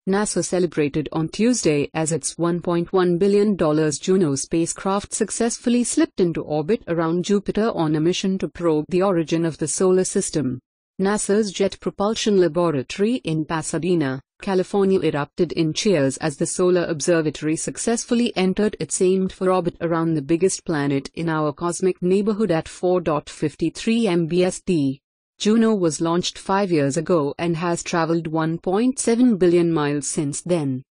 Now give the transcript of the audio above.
NASA celebrated on Tuesday as its $1.1 billion Juno spacecraft successfully slipped into orbit around Jupiter on a mission to probe the origin of the solar system. NASA's Jet Propulsion Laboratory in Pasadena, California erupted in cheers as the Solar Observatory successfully entered its aimed-for orbit around the biggest planet in our cosmic neighborhood at 4:53 MBST. Juno was launched 5 years ago and has traveled 1.7 billion miles since then.